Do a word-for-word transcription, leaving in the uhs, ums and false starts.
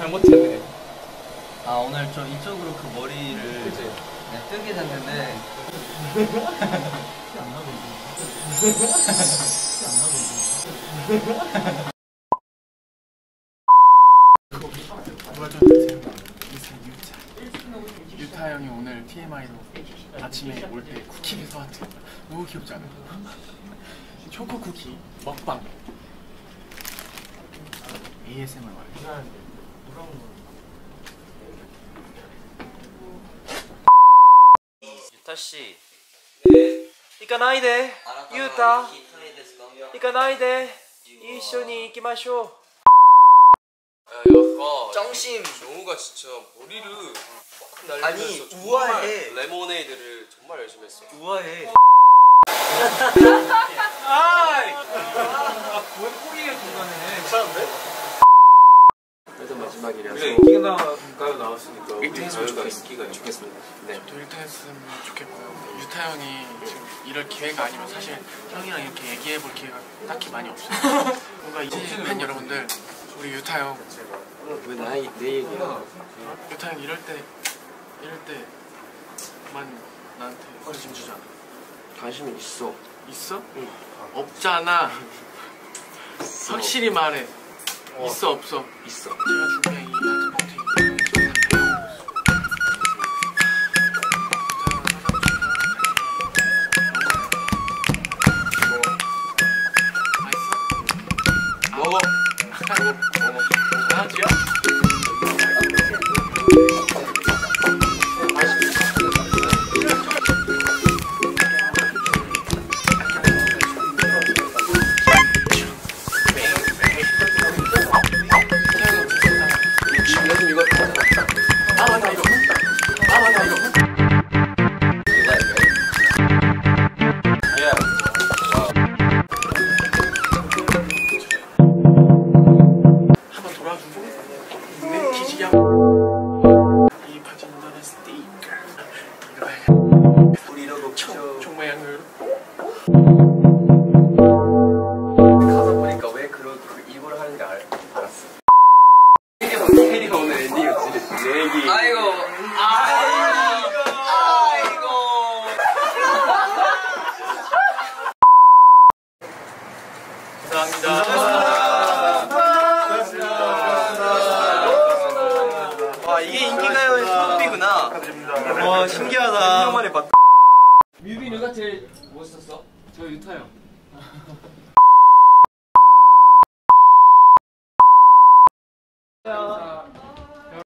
잘못했네. 아 오늘 좀 이쪽으로 그 머리를 그치? 네, 뜨게 됐는데 안 나거든. 안 나거든. 누가 좀 드세요? 유타. 유타 형이 오늘 티엠아이로 아침에 올 때 쿠키를 사왔대요. 너무 귀엽지 않아요? 초코 쿠키 먹방. 에이에스엠알 말이야. 유타 씨. 네. 行かないで。ユータ。行かないで。一緒に行きましょう。 야, 약간 정심. 정우가 진짜 머리를 빡 아니, 날리면서 우아해. 정말 레모네이드를 정말 열심히 했어. 우아해. 아이! 아, 뭘 포기해, 중간에. 괜찮은데? 그래도 마지막이라서 그래, 인기가요 나왔으니까. 일 등 했으면 자유가 인기가 좋겠습니다. 네. 저도 일 등 했으면 좋겠고요. 유타 형이 지금 이럴 기회가 아니면 사실 형이랑 이렇게 얘기해볼 기회가 딱히 많이 없어요. 뭔가 이제 팬 여러분들, 우리 유타 형, 왜 나이 내 얘기야? 유타 형 이럴 때 이럴 때만 나한테 관심 주잖아. 관심이 있어. 있어? 응. 없잖아. 있어. 확실히 말해. 있어 없어? 있어. 제가 준비한 이 하트포트 먹어. 먹어. 강아지야? 요즘 이거 아 맞다 이거. 아 맞다 이거. 한번 돌아주고 내 기지개 이 바진다는 스티커 이거 우리 이러고 총, 총 모양으로 가서 보니까 왜 그런 그 일부러 하는지 알, 알았어. 캐리가 오늘 엔딩이었지. 내 얘기. 아이고. 아이고. 아이고. 와 이게 인기가요의 소름이구나. 와 신기하다. 뮤비 누가 제일 멋있었어? 저 유타 형.